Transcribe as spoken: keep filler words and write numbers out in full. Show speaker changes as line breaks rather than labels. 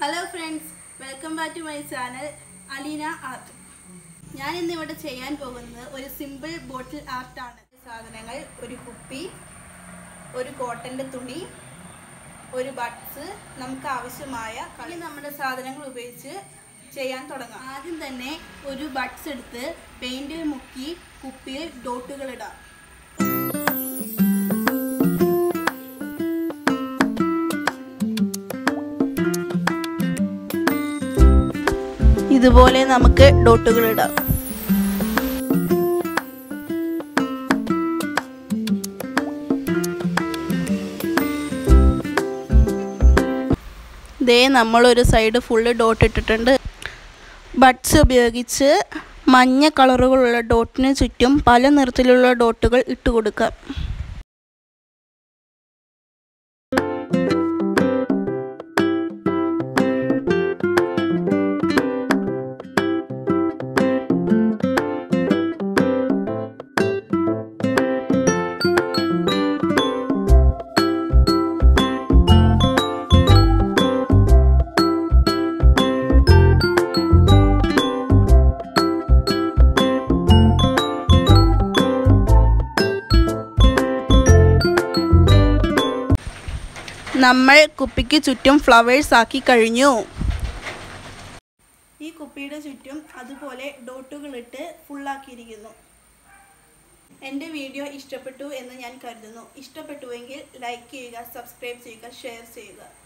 Hello friends, welcome back to my channel Alina Art. ഞാൻ ഇന്ന് ഇവിടെ ചെയ്യാൻ പോകുന്നത് ഒരു സിമ്പിൾ ബോട്ടിൽ ആർട്ട് ആണ്. സാധനങ്ങൾ ഒരു കുപ്പി, ഒരു കോട്ടന്റെ തുണി, ഒരു ബഡ്സ്, നമുക്ക് ആവശ്യമായ ഇനി നമ്മുടെ സാധനങ്ങൾ ഉപയോഗിച്ച് ചെയ്യാൻ തുടങ്ങാം. ആദ്യം തന്നെ ഒരു ബഡ്സ് എടുത്ത് പെയിന്റ് മുക്കി കുപ്പിയിൽ ഡോട്ടുകൾ ഇടാം. ഇതുപോലെ നമുക്ക് ഡോട്ടുകൾ ഇടാം. ദേ നമ്മളൊരു സൈഡ് ഫുള്ള് ഡോട്ട് ഇട്ടിട്ടുണ്ട്. ബഡ്സ് ഉപയോഗിച്ച് മഞ്ഞ കളറുകളുള്ള ഡോട്ടിന് ചുറ്റും പല നിറത്തിലുള്ള ഡോട്ടുകൾ ഇട്ട് കൊടുക്കാം. നമ്മൾ കുപ്പിക്ക് ചുറ്റും ഫ്ലവേഴ്സ് ആക്കി കഴിഞ്ഞു. ഈ കുപ്പിയുടെ ചുറ്റും അതുപോലെ ഡോട്ടുകളിട്ട് ഫുള്ളാക്കിയിരിക്കുന്നു. എൻ്റെ വീഡിയോ ഇഷ്ടപ്പെട്ടു എന്ന് ഞാൻ കരുതുന്നു. ഇഷ്ടപ്പെട്ടുവെങ്കിൽ ലൈക്ക് ചെയ്യുക, സബ്സ്ക്രൈബ് ചെയ്യുക, ഷെയർ ചെയ്യുക.